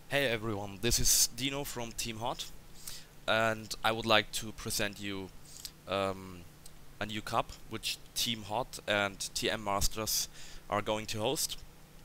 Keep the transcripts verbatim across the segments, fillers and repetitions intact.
Hey everyone, this is Dino from Team Hot, and I would like to present you um, a new cup which Team Hot and T M Masters are going to host.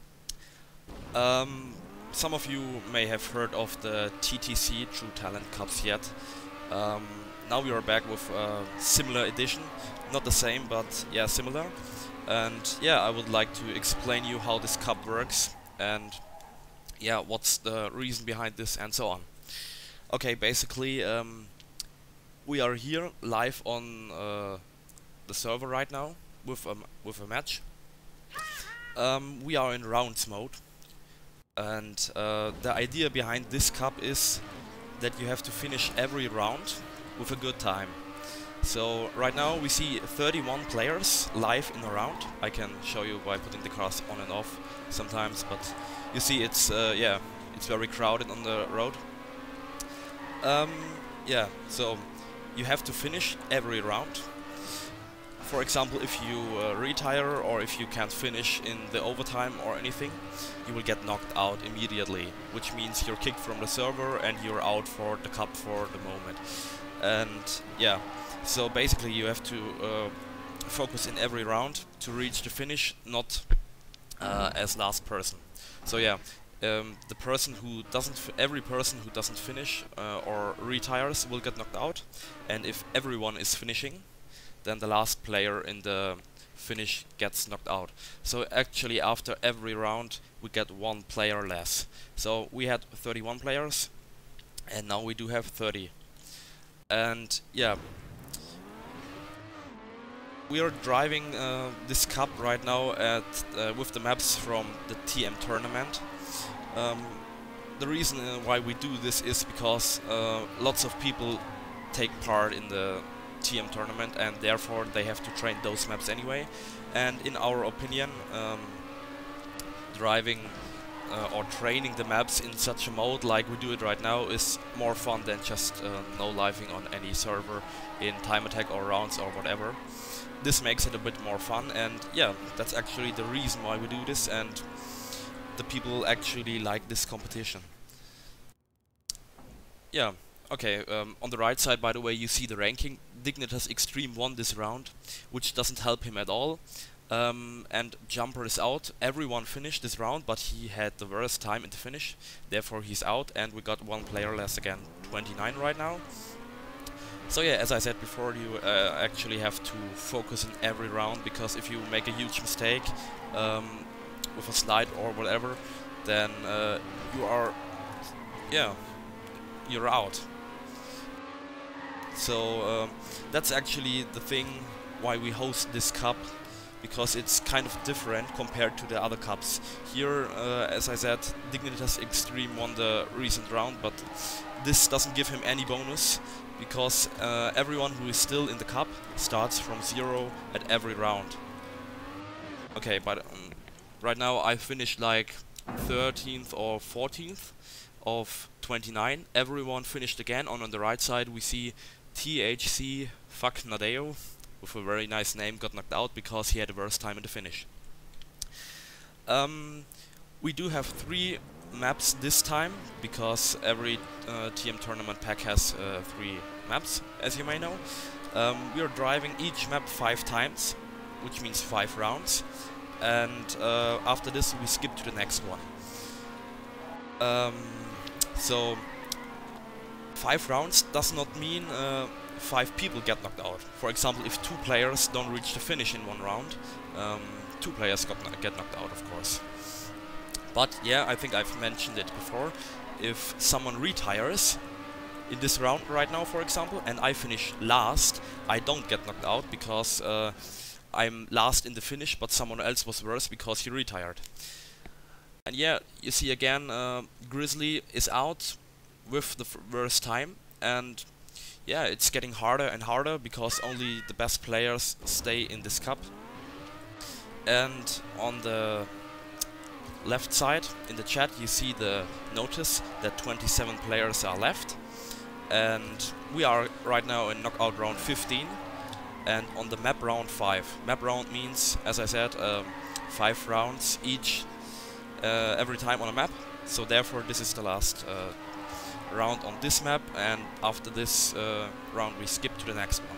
Um, some of you may have heard of the T T C True Talent Cups yet. Um, now we are back with a similar edition, not the same, but yeah, similar. And yeah, I would like to explain you how this cup works and yeah, what's the reason behind this and so on. Okay, basically, um, we are here live on uh, the server right now with a, with a match. Um, we are in rounds mode, and uh, the idea behind this cup is that you have to finish every round with a good time. So right now we see thirty-one players live in a round. I can show you by putting the cars on and off sometimes, but you see it's uh, yeah, it's very crowded on the road. Um, yeah, so you have to finish every round. For example, if you uh, retire or if you can't finish in the overtime or anything, you will get knocked out immediately, which means you're kicked from the server and you're out for the cup for the moment. And yeah, so basically you have to uh, focus in every round to reach the finish, not uh, as last person. So yeah, um, the person who doesn't, f every person who doesn't finish uh, or retires will get knocked out, and if everyone is finishing, then the last player in the finish gets knocked out. So actually after every round we get one player less. So we had thirty-one players, and now we do have thirty. And yeah, we are driving uh, this cup right now at uh, with the maps from the T M tournament. Um, the reason uh, why we do this is because uh, lots of people take part in the T M tournament, and therefore they have to train those maps anyway. And in our opinion, um, driving uh, or training the maps in such a mode like we do it right now is more fun than just uh, no-lifing on any server in time attack or rounds or whatever. This makes it a bit more fun, and yeah, that's actually the reason why we do this, and the people actually like this competition. Yeah, okay, um, on the right side, by the way, you see the ranking. Dignitas Extreme won this round, which doesn't help him at all. Um, and Jumper is out. Everyone finished this round, but he had the worst time in the finish, therefore he's out, and we got one player less again, twenty-nine right now. So yeah, as I said before, you uh, actually have to focus in every round, because if you make a huge mistake um, with a slide or whatever, then uh, you are, yeah, you're out. So um, that's actually the thing why we host this cup, because it's kind of different compared to the other cups. Here, uh, as I said, Dignitas Extreme won the recent round, but this doesn't give him any bonus, because uh, everyone who is still in the cup starts from zero at every round. Okay, but um, right now I finished like thirteenth or fourteenth of twenty-nine. Everyone finished again. On, on the right side we see T H C Fuck Nadeo, with a very nice name, got knocked out because he had the worst time in the finish. Um, we do have three maps this time, because every uh, T M tournament pack has uh, three maps, as you may know. Um, we are driving each map five times, which means five rounds, and uh, after this we skip to the next one. Um, so five rounds does not mean uh, five people get knocked out. For example, if two players don't reach the finish in one round, um, two players got kn get knocked out, of course. But yeah, I think I've mentioned it before. If someone retires in this round right now, for example, and I finish last, I don't get knocked out, because uh, I'm last in the finish, but someone else was worse because he retired. And yeah, you see again, uh, Grizzly is out with the f worst time, and yeah, it's getting harder and harder, because only the best players stay in this cup. And on the left side in the chat you see the notice that twenty-seven players are left, and we are right now in knockout round fifteen, and on the map round five. Map round means, as I said, um, five rounds each, uh, every time on a map. So therefore this is the last uh, round on this map, and after this uh, round we skip to the next one.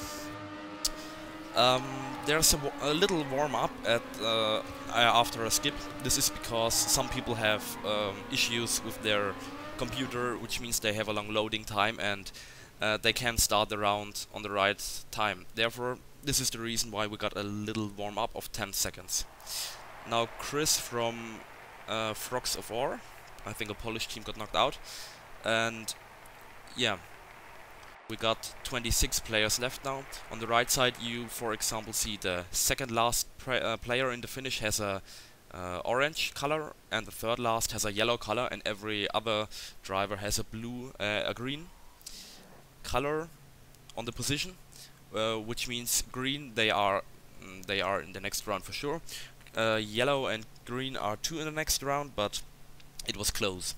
Um, there's a, a little warm-up at uh, after a skip. This is because some people have um, issues with their computer, which means they have a long loading time and uh, they can't start the round on the right time. Therefore, this is the reason why we got a little warm-up of ten seconds. Now Chris from uh, Frogs of War, I think a Polish team, got knocked out, and yeah, we got twenty-six players left now. On the right side you, for example, see the second last uh, player in the finish has a uh, orange color, and the third last has a yellow color, and every other driver has a blue, uh, a green color on the position, uh, which means green they are mm, they are in the next round for sure. Uh, yellow and green are two in the next round, but it was close.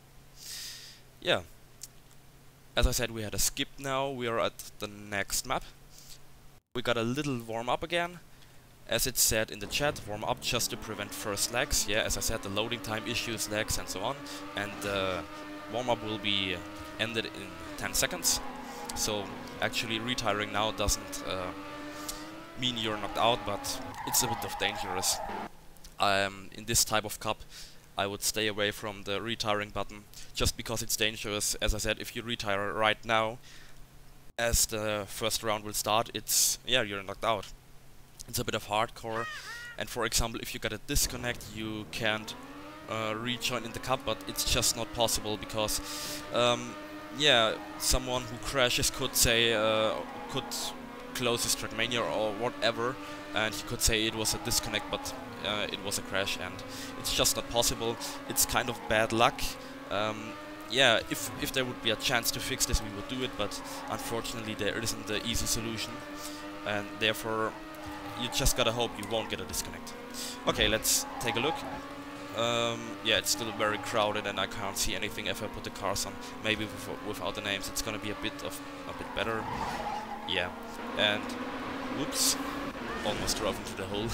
Yeah. As I said, we had a skip now, we are at the next map. We got a little warm-up again. As it said in the chat, warm-up just to prevent first lags. Yeah, as I said, the loading time issues, lags and so on. And the warm-up will be ended in ten seconds. So actually retiring now doesn't uh, mean you're knocked out, but it's a bit of dangerous. Um, in this type of cup, I would stay away from the retiring button, just because it's dangerous. As I said, if you retire right now, as the first round will start, it's, yeah, you're knocked out. It's a bit of hardcore, and for example, if you get a disconnect, you can't uh, rejoin in the cup, but it's just not possible, because, um, yeah, someone who crashes could say, uh, could close his Trackmania or whatever, and he could say it was a disconnect, but uh, it was a crash, and it's just not possible. It's kind of bad luck. Um, yeah, if if there would be a chance to fix this, we would do it, but unfortunately there isn't the easy solution, and therefore you just gotta hope you won't get a disconnect. Okay, let's take a look. Um, yeah, it's still very crowded, and I can't see anything if I put the cars on. Maybe with, without the names, it's gonna be a bit of a bit better. Yeah, and whoops, almost drove into the hole.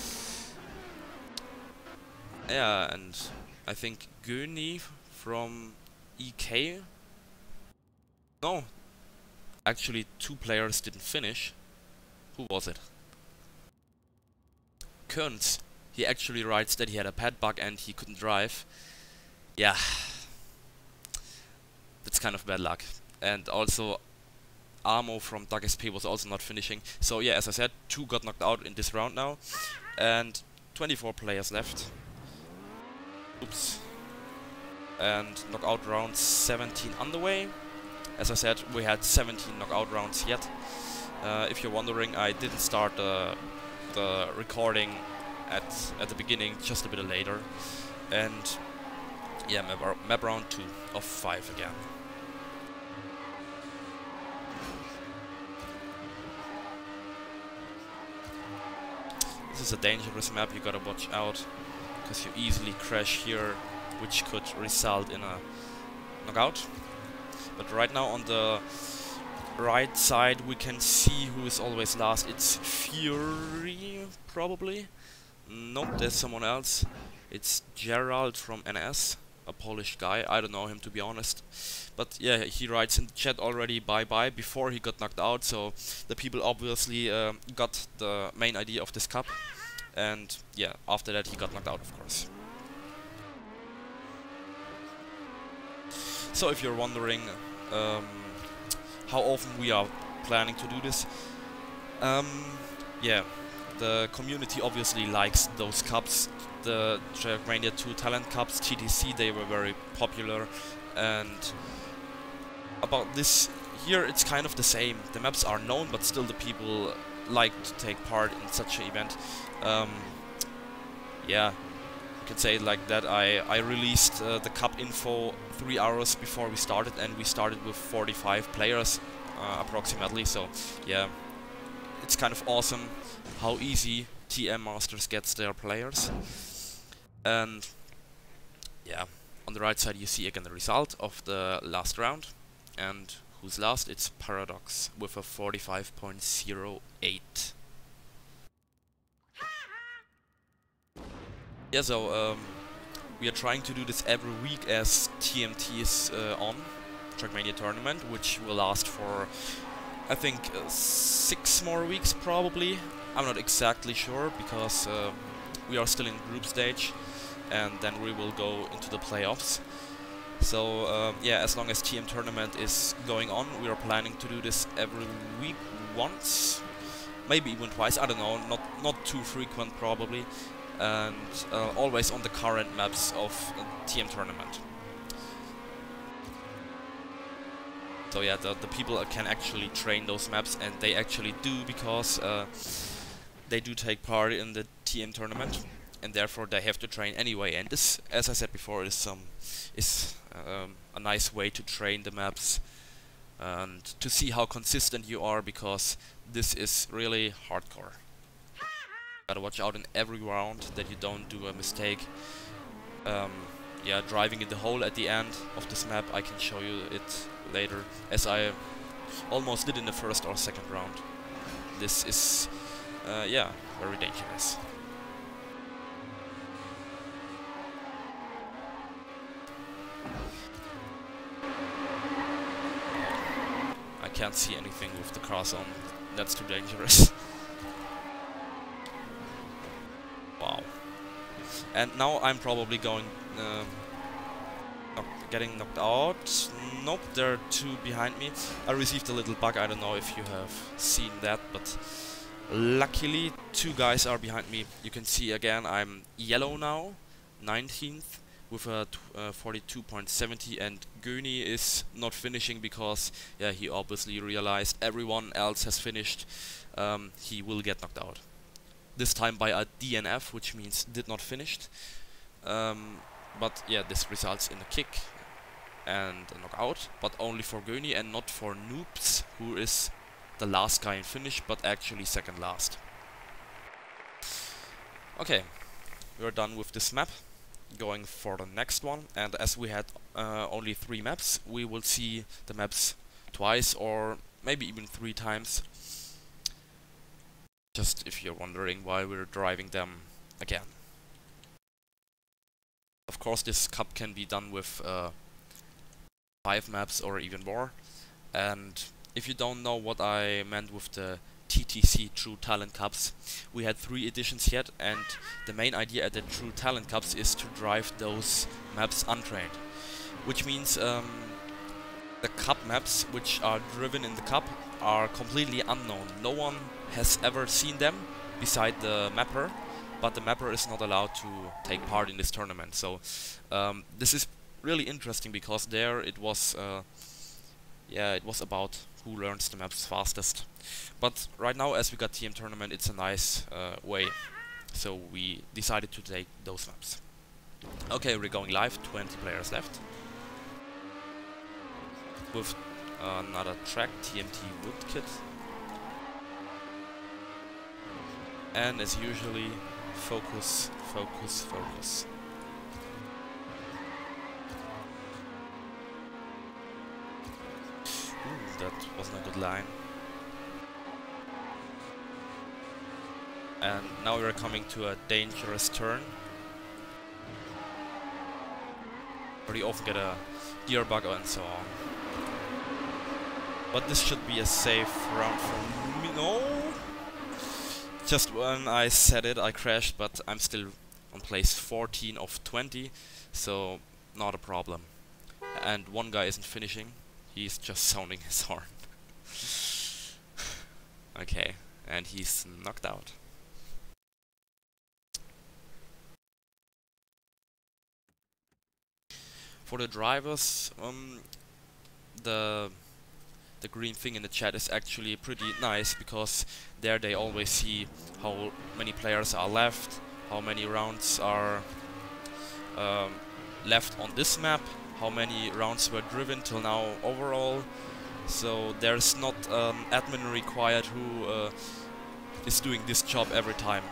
Yeah, and I think Göni from E K. No, actually, two players didn't finish. Who was it? Kearns. He actually writes that he had a pad bug and he couldn't drive. Yeah, that's kind of bad luck. And also, Amo from Doug S P was also not finishing. So yeah, as I said, two got knocked out in this round now, and twenty-four players left. Oops. And knockout round seventeen underway. As I said, we had seventeen knockout rounds yet. Uh, if you're wondering, I didn't start uh, the recording at at the beginning, just a bit later. And yeah, map, map round two of five again. This is a dangerous map, you gotta watch out, because you easily crash here, which could result in a knockout. But right now on the right side we can see who is always last. It's Fury, probably. Nope, there's someone else. It's Gerald from N S, a Polish guy. I don't know him, to be honest. But yeah, he writes in the chat already bye bye before he got knocked out, so the people obviously uh, got the main idea of this cup. And yeah, after that he got knocked out, of course. So if you're wondering um, how often we are planning to do this, um, yeah, the community obviously likes those cups. The Trackmania two Talent Cups, T T C, they were very popular, and about this here it's kind of the same. The maps are known, but still the people like to take part in such an event. Um, yeah, you can say it like that. I, I released uh, the cup info three hours before we started, and we started with forty-five players uh, approximately, so yeah, it's kind of awesome how easy T M Masters gets their players. And yeah, on the right side you see again the result of the last round, and who's last? It's Paradox with a forty-five point zero eight. Yeah, so um, we are trying to do this every week as T M T is uh, on Trackmania tournament, which will last for I think uh, six more weeks probably. I'm not exactly sure because uh, we are still in group stage, and then we will go into the playoffs. So uh, yeah, as long as T M tournament is going on, we are planning to do this every week once, maybe even twice. I don't know, not not too frequent probably, and uh, always on the current maps of uh, T M tournament. So yeah, the, the people uh, can actually train those maps, and they actually do, because uh, they do take part in the T M tournament, and therefore they have to train anyway. And this, as I said before, is some is um, a nice way to train the maps and to see how consistent you are, because this is really hardcore. Gotta watch out in every round that you don't do a mistake. Um, yeah, driving in the hole at the end of this map, I can show you it later, as I almost did in the first or second round. This is, uh, yeah, very dangerous. I can't see anything with the cars on. That's too dangerous. Wow. And now I'm probably going uh, knock getting knocked out. Nope, there are two behind me. I received a little bug, I don't know if you have seen that, but luckily two guys are behind me. You can see again I'm yellow now, nineteenth with a uh, forty-two point seven zero, and Göni is not finishing because yeah, he obviously realized everyone else has finished. Um, he will get knocked out. This time by a D N F, which means did not finished. Um, but yeah, this results in a kick and a knockout, but only for Göni and not for Noobs, who is the last guy in finish, but actually second last. Okay, we're done with this map. Going for the next one, and as we had uh, only three maps, we will see the maps twice or maybe even three times. Just if you're wondering why we're driving them again. Of course, this cup can be done with uh, five maps or even more. And if you don't know what I meant with the T T C True Talent Cups, we had three editions yet, and the main idea at the True Talent Cups is to drive those maps untrained. Which means um, the cup maps which are driven in the cup are completely unknown. No one has ever seen them beside the mapper, but the mapper is not allowed to take part in this tournament. So um, this is really interesting, because there it was uh, yeah, it was about who learns the maps fastest. But right now, as we got T M tournament, it's a nice uh, way. So we decided to take those maps. Okay, we're going live, twenty players left. With uh, another track, T M T Woodkit. And as usually, focus, focus, focus. Ooh, that wasn't a good line. And now we're coming to a dangerous turn. Pretty often get a deer bug and so on. But this should be a safe round for me. No! Just when I said it, I crashed, but I'm still on place fourteen of twenty, so not a problem. And one guy isn't finishing, he's just sounding his horn. Okay, and he's knocked out. For the drivers, um, the the green thing in the chat is actually pretty nice, because there they always see how many players are left, how many rounds are um, left on this map, how many rounds were driven till now overall. So there's not um, admin required who uh, is doing this job every time.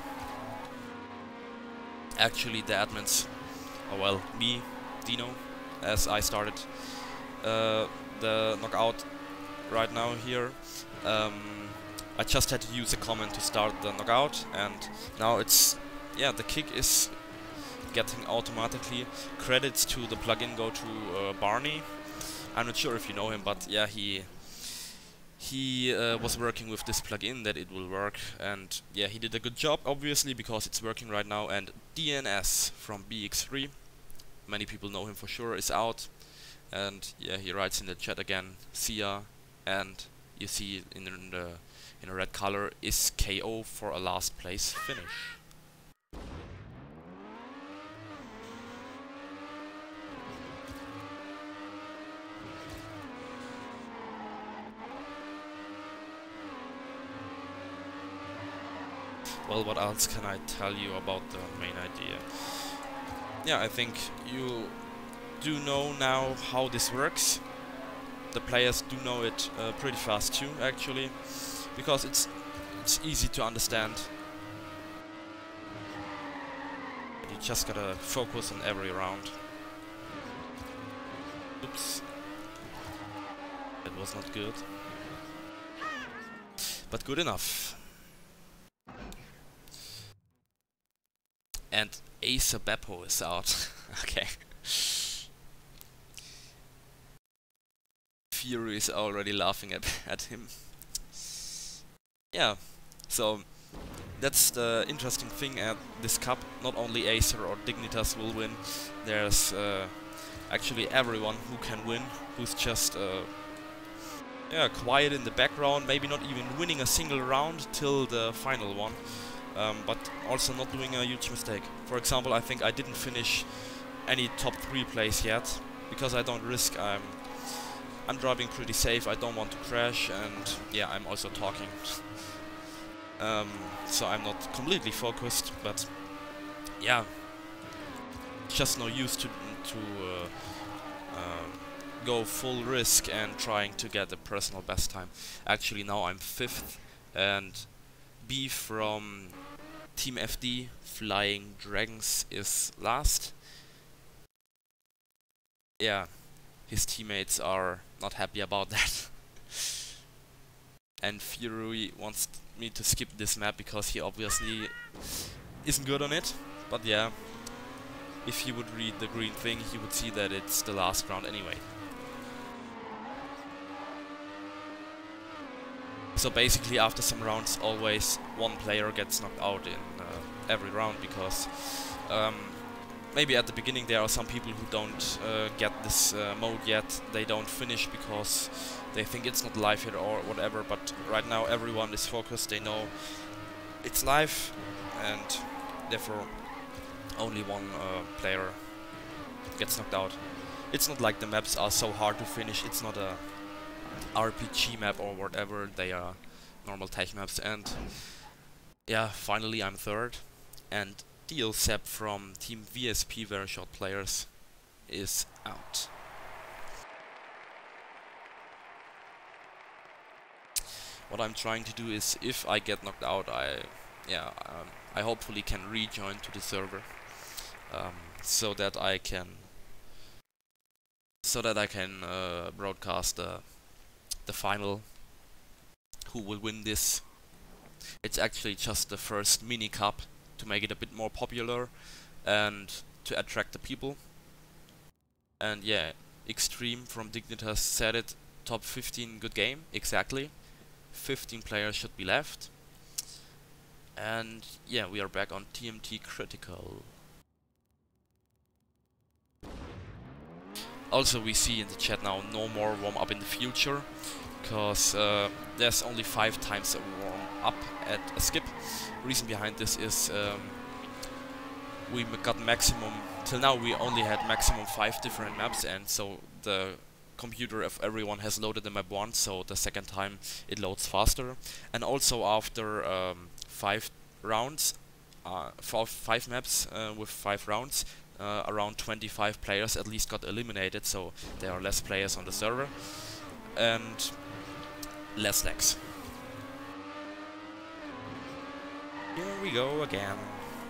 Actually the admins, oh well, me, Dino, as I started uh, the knockout right now here. Um, I just had to use a comment to start the knockout, and now it's, yeah, the kick is getting automatically. Credits to the plugin go to uh, Barney. I'm not sure if you know him, but yeah, he he uh, was working with this plugin that it will work, and yeah, he did a good job, obviously, because it's working right now. And D N S from B X three, many people know him for sure, is out, and yeah, he writes in the chat again, see ya, and you see in the in a red color is K O for a last place finish. Well, what else can I tell you about the main idea? Yeah, I think you do know now how this works. The players do know it uh, pretty fast too, actually, because it's it's easy to understand. You just gotta focus on every round. Oops. That was not good. But good enough. And Acer Beppo is out. Okay. Fury is already laughing at, at him. Yeah, so that's the interesting thing at this cup. Not only Acer or Dignitas will win, there's uh, actually everyone who can win, who's just uh, yeah, quiet in the background, maybe not even winning a single round till the final one. Um, but also not doing a huge mistake. For example, I think I didn't finish any top three place yet, because I don't risk. I'm I'm driving pretty safe. I don't want to crash, and yeah, I'm also talking. um, so I'm not completely focused, but yeah, just no use to to uh, uh, go full risk and trying to get a personal best time. Actually, now I'm fifth, and B from Team F D, Flying Dragons, is last. Yeah, his teammates are not happy about that. And Fury wants me to skip this map because he obviously isn't good on it. But yeah, if he would read the green thing, he would see that it's the last round anyway. So basically, after some rounds, always one player gets knocked out in uh, every round, because um, maybe at the beginning there are some people who don't uh, get this uh, mode yet. They don't finish because they think it's not live yet or whatever, but right now everyone is focused. They know it's live, and therefore only one uh, player gets knocked out. It's not like the maps are so hard to finish. It's not a R P G map or whatever, they are normal tech maps. And yeah, finally I'm third, and DLSep from Team V S P, Very Short Players, is out. What I'm trying to do is, if I get knocked out, I yeah um, I hopefully can rejoin to the server, um, so that I can so that I can uh, broadcast uh, the final, who will win this. It's actually just the first mini cup to make it a bit more popular and to attract the people. And yeah, Extreme from Dignitas said it, top fifteen good game, exactly. fifteen players should be left. And yeah, we are back on T M T Critical. Also, we see in the chat now no more warm-up in the future, because uh, there's only five times a warm-up at a skip. Reason behind this is um, we got maximum, till now we only had maximum five different maps, and so the computer of everyone has loaded the map once, so the second time it loads faster. And also after um, five rounds, uh, for five maps uh, with five rounds, Uh, around twenty-five players at least got eliminated, so there are less players on the server and less lags. Here we go again.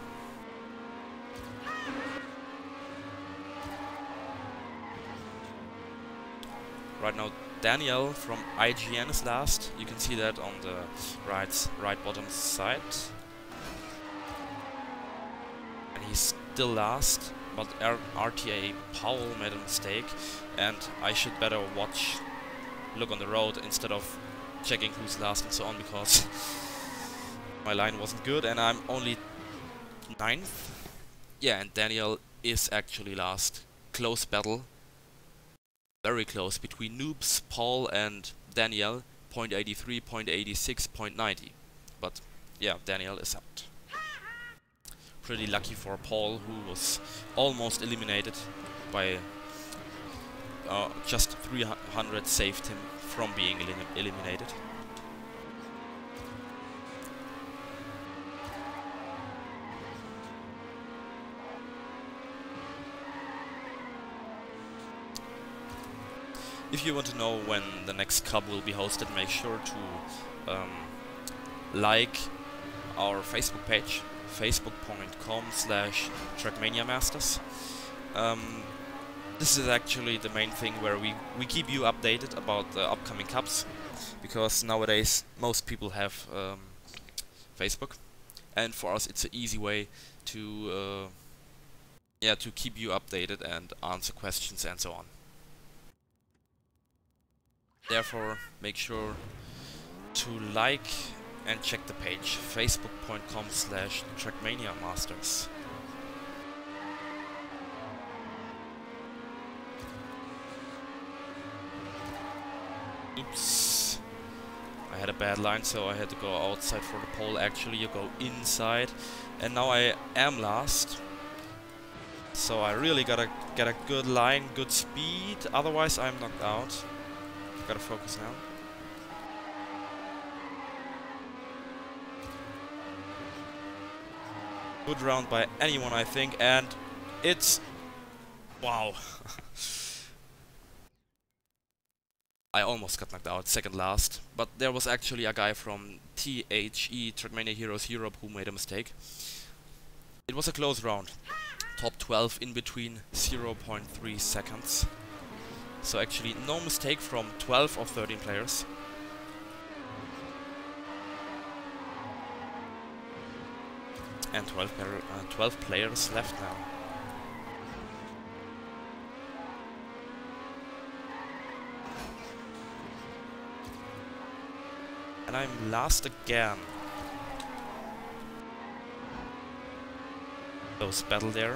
Right now Daniel from I G N is last. You can see that on the right, right bottom side. And he's still last, but R RTA Powell made a mistake, and I should better watch, look on the road instead of checking who's last and so on, because my line wasn't good, and I'm only ninth. Yeah, and Daniel is actually last. Close battle. Very close between Noobs, Paul and Daniel. point eight three, point eight six, point ninety. But yeah, Daniel is out. Pretty lucky for Paul, who was almost eliminated by uh, just three hundred saved him from being elim eliminated. If you want to know when the next cup will be hosted, make sure to um, like our Facebook page, facebook dot com slash Trackmania Masters. Um, this is actually the main thing where we, we keep you updated about the upcoming cups, because nowadays most people have um, Facebook, and for us it's an easy way to uh, yeah to keep you updated and answer questions and so on. Therefore, make sure to like and check the page, facebook dot com slash Trackmania Masters. Oops. I had a bad line, so I had to go outside for the pole. Actually, you go inside. And now I am last. So I really gotta get a good line, good speed, otherwise I'm knocked out. Gotta focus now. Good round by anyone, I think, and it's... wow. I almost got knocked out, second last, but there was actually a guy from T H E, Trackmania Heroes Europe, who made a mistake. It was a close round. Top twelve in between zero point three seconds. So actually no mistake from twelve of thirteen players. And twelve, uh, twelve players left now. And I'm last again. Close battle there.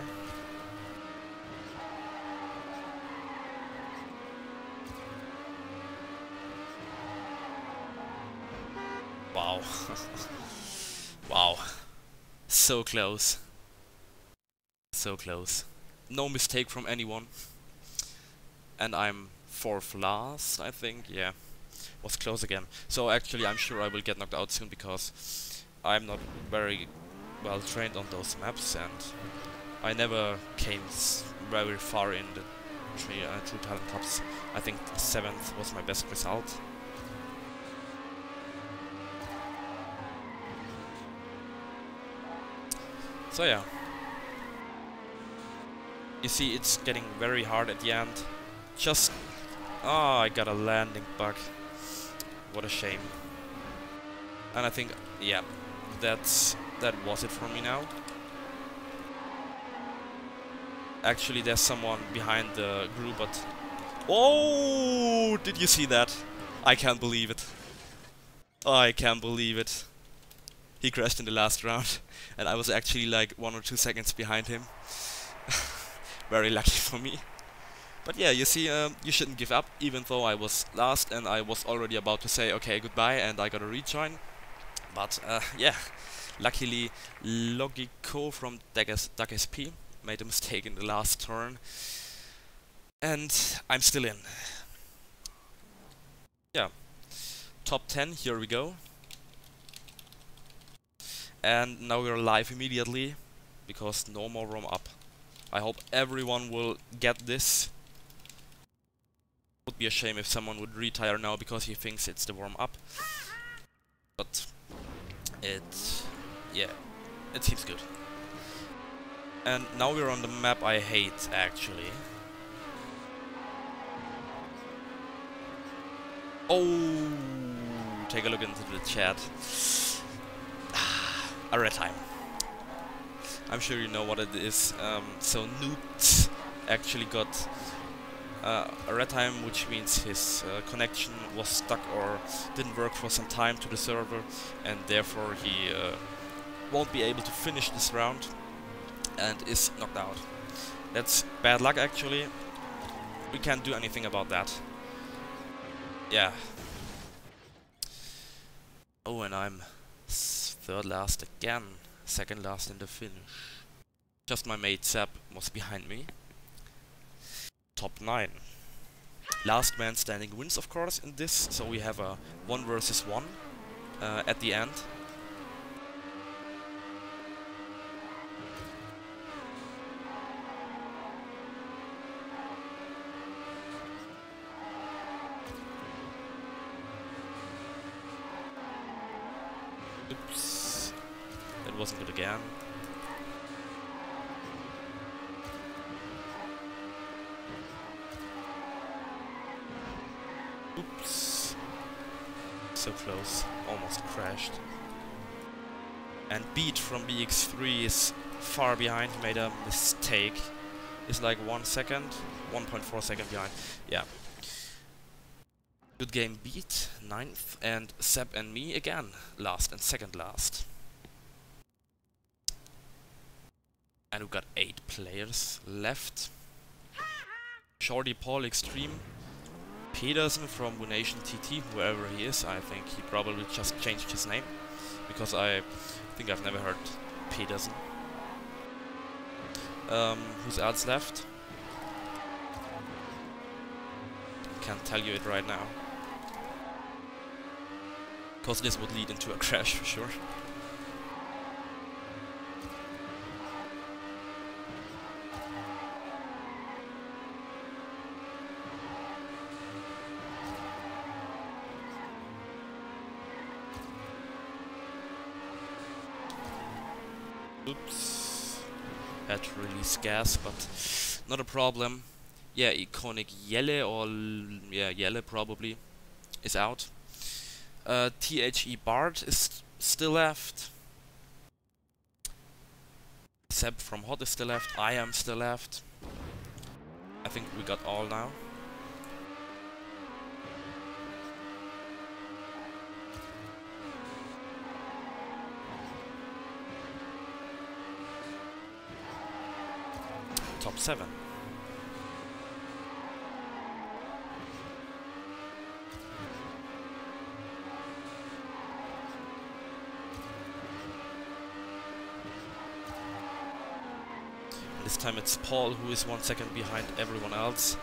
Wow. Wow. So close. So close. No mistake from anyone. And I'm fourth last, I think. Yeah. Was close again. So actually I'm sure I will get knocked out soon, because I'm not very well trained on those maps, and I never came s very far in the three, uh, True Talent Cups. I think seventh was my best result. So yeah, you see it's getting very hard at the end. Just, ah, oh, I got a landing bug. What a shame. And I think, yeah, that's that was it for me now. Actually, there's someone behind the group, but oh, did you see that? I can't believe it. I can't believe it. He crashed in the last round, and I was actually like one or two seconds behind him. Very lucky for me. But yeah, you see, um, you shouldn't give up, even though I was last and I was already about to say okay, goodbye, and I gotta rejoin. But uh, yeah, luckily Logico from DuckSP made a mistake in the last turn, and I'm still in. Yeah, top ten, here we go. And now we're live immediately, because no more warm-up. I hope everyone will get this. Would be a shame if someone would retire now because he thinks it's the warm-up. But it, yeah, it seems good. And now we're on the map I hate, actually. Oh, take a look into the chat. A red time. I'm sure you know what it is. Um, so Newt actually got uh, a red time, which means his uh, connection was stuck or didn't work for some time to the server, and therefore he uh, won't be able to finish this round and is knocked out. That's bad luck actually. We can't do anything about that. Yeah. Oh, and I'm s third last again. Second last in the finish. Just my mate Seb was behind me. Top nine. Last man standing wins, of course, in this. So we have a one versus one uh, at the end. Oops. That wasn't good again. Oops. So close. Almost crashed. And Beat from B X three is far behind. He made a mistake. Is like one second. one point four second behind. Yeah. Good game, Beat. Ninth. And Seb and me again. Last and second last. And we've got eight players left. Shorty Paul Extreme. Peterson from Bunation T T, whoever he is. I think he probably just changed his name, because I think I've never heard Peterson. Um, who's else left? Can't tell you it right now, because this would lead into a crash for sure. Oops. Had to release gas, but not a problem. Yeah, Iconic Yelle, or l yeah, Yelle probably, is out. Uh, T H E Bard is still left. Seb from Hot is still left. I am still left. I think we got all now. Top seven. This time it's Paul who is one second behind everyone else.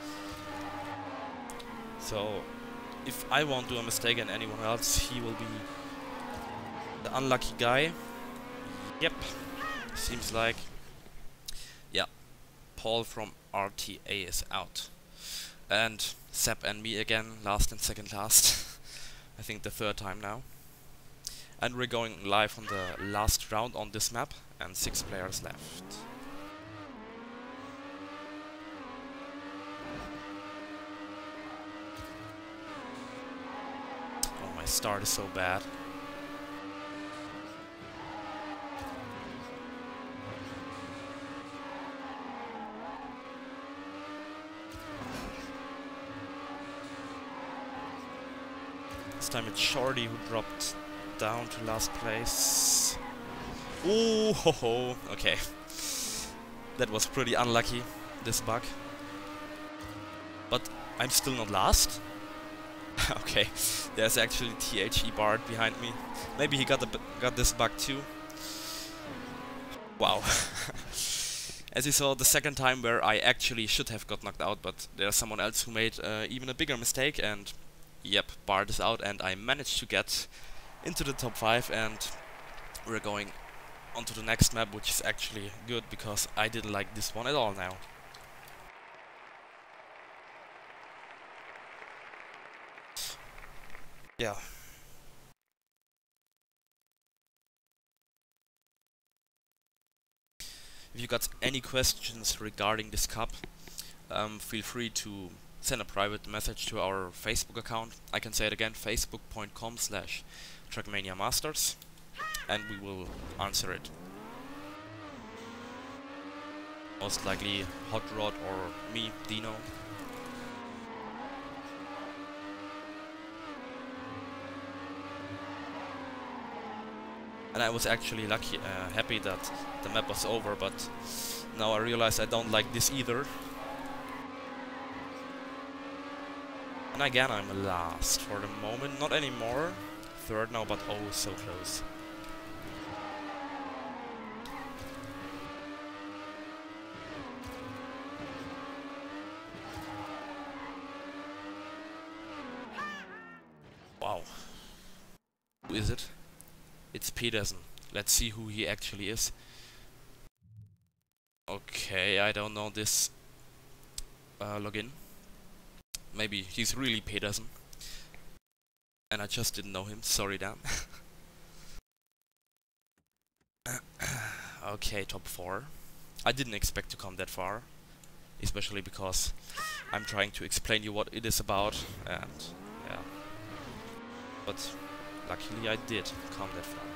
So if I won't do a mistake and anyone else, he will be the unlucky guy. Yep, seems like. Yeah, Paul from R T A is out. And Seb and me again, last and second last. I think the third time now. And we're going live on the last round on this map, and six players left. Oh, my start is so bad. This time it's Shorty who dropped down to last place. Ooh, ho ho, okay. That was pretty unlucky, this bug. But I'm still not last. Okay, there's actually T H E Bard behind me. Maybe he got the b got this bug too. Wow. As you saw, the second time where I actually should have got knocked out, but there's someone else who made uh, even a bigger mistake, and yep, Bard is out, and I managed to get into the top five, and we're going on to the next map, which is actually good, because I didn't like this one at all now. Yeah. If you got any questions regarding this cup, um, feel free to send a private message to our Facebook account. I can say it again, facebook dot com slash Trackmania Masters, and we will answer it. Most likely Hot Rod or me, Dino. And I was actually lucky, uh, happy that the map was over, but now I realize I don't like this either. And again I'm last for the moment, not anymore. Third now, but oh so close. Wow. Who is it? It's Peterson. Let's see who he actually is. Okay, I don't know this uh, login. Maybe he's really Peterson. And I just didn't know him. Sorry, Dan. Okay, top four. I didn't expect to come that far. Especially because I'm trying to explain you what it is about. And yeah. But luckily I did come that far.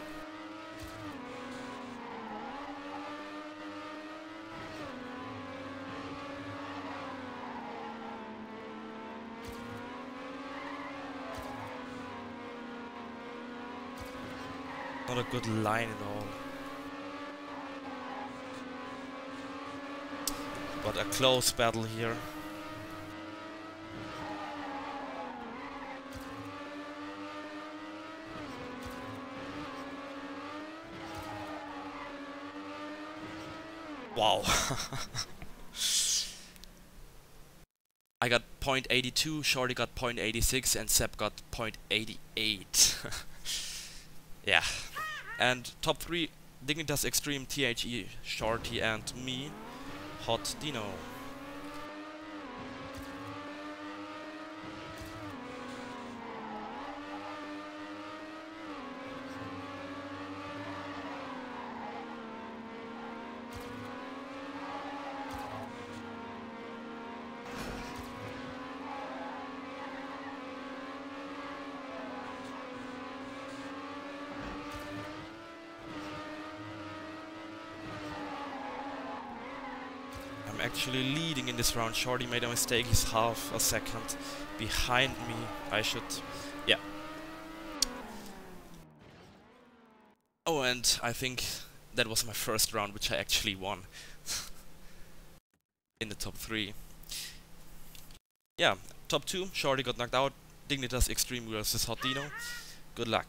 Not a good line at all. But a close battle here. Wow. I got point eight two, Shorty got point eight six, and Seb got point eight eight. Yeah. And top three, Dignitas Extreme, T H E, Shorty, and me, Hot Dino. I'm actually leading in this round. Shorty made a mistake, he's half a second behind me. I should... yeah. Oh, and I think that was my first round, which I actually won. In the top three. Yeah, top two, Shorty got knocked out. Dignitas Extreme versus Hot Dino. Good luck.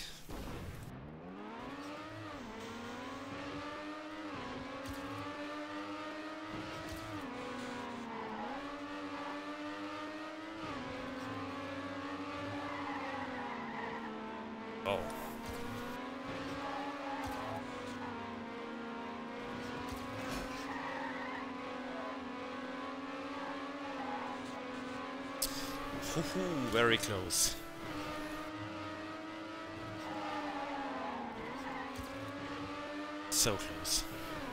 Oh. Hoo-hoo, very close. So close.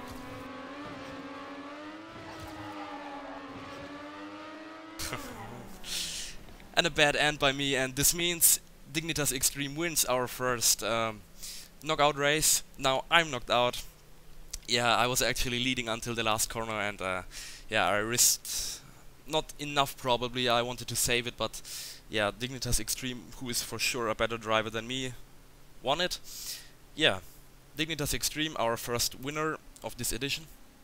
And a bad end by me, and this means Dignitas Extreme wins our first um, knockout race. Now I'm knocked out. Yeah, I was actually leading until the last corner, and uh, yeah, I risked not enough probably. I wanted to save it, but yeah, Dignitas Extreme, who is for sure a better driver than me, won it. Yeah, Dignitas Extreme, our first winner of this edition.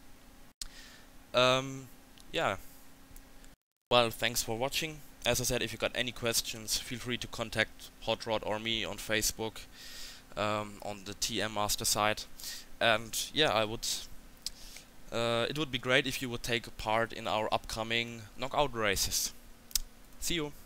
Um, yeah. Well, thanks for watching. As I said, if you got any questions, feel free to contact Hot Rod or me on Facebook, um, on the T M Master site. And yeah, I would. Uh, it would be great if you would take part in our upcoming knockout races. See you.